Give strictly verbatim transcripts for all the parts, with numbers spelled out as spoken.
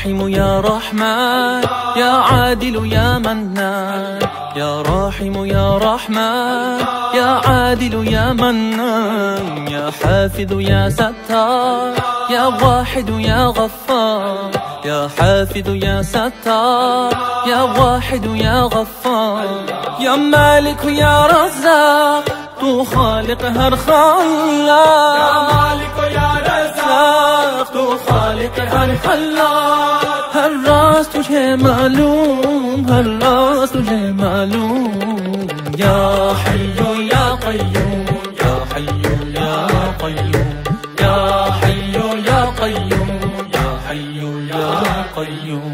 راحم يا رحمن يا عادل يا منان، يا راحم يا رحمن يا عادل يا منان، يا حافظ يا ستار يا واحد يا غفار، يا حافظ يا ستار يا واحد يا غفار، يا مالك يا رزاق تو خالق هر خلاق، يا مالك يا رزاق تو خالق هر خلاق، हर राज तुझे मालूम, हर राज तुझे मालूम। या हय्यू या क़य्यूम, या हय्यू या क़य्यूम, या हय्यू या क़य्यूम, या हय्यू या क़य्यूम।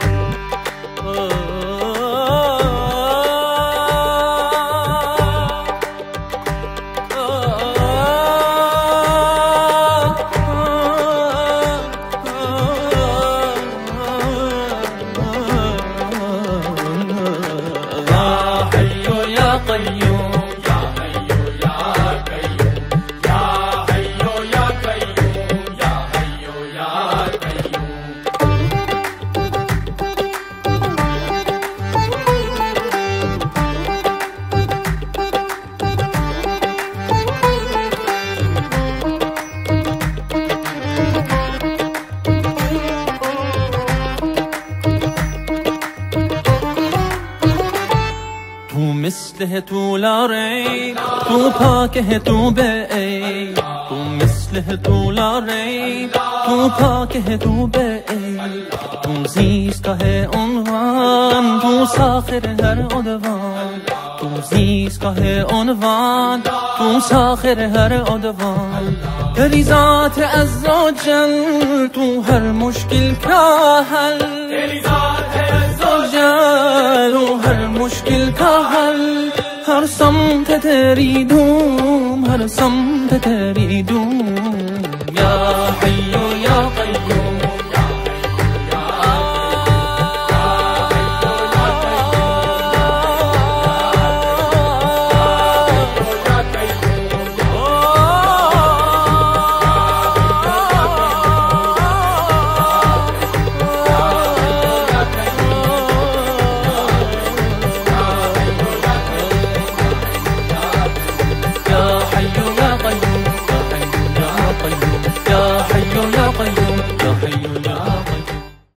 तू मिस्ल है तू ला रैब, तू पाक है तू बेऐब, तू मिस्ल है तू ला रैब, तू पाक है तू बेऐब, तू ज़ीज़ का है उन्वान, तू साखिर हर उद्वान, तू ज़ीज़ का है उन्वान, तू साखिर हर उद्वान। तेरी ज़ात है अज़्ज़ो जल, तू हर मुश्किल का हल, तेरी ज़ात है अज़्ज़ो जल, तू हर मुश्किल का हल। हर समत तेरी धूम, हर समत तेरी धूम।